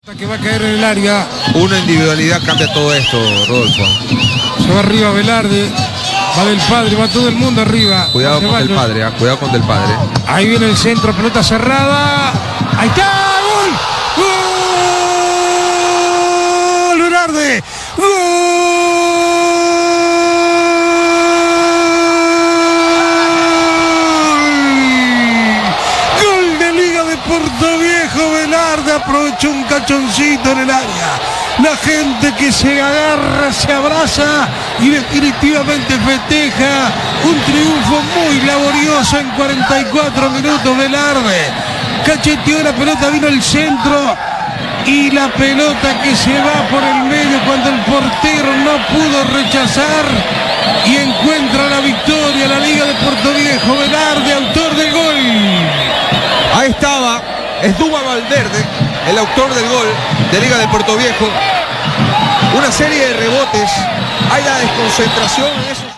Que va a caer en el área. Una individualidad cambia todo esto, Rodolfo. Se va arriba Velarde. Va Del Padre, va todo el mundo arriba. Cuidado con Del Padre, cuidado con Del Padre. Ahí viene el centro, pelota cerrada. Ahí está, gol. ¡Gol! Velarde. ¡Gol! De Liga de Portoviejo. Velarde aprovechó un cachoncito en el área. La gente que se agarra, se abraza y definitivamente festeja un triunfo muy laborioso en 44 minutos. Velarde cacheteó la pelota, vino el centro y la pelota que se va por el medio cuando el portero no pudo rechazar y encuentra la victoria la Liga de Portoviejo. Velarde, autor del gol. Ahí estaba, es Duba Valverde, el autor del gol de Liga de Portoviejo. Una serie de rebotes, hay la desconcentración en esos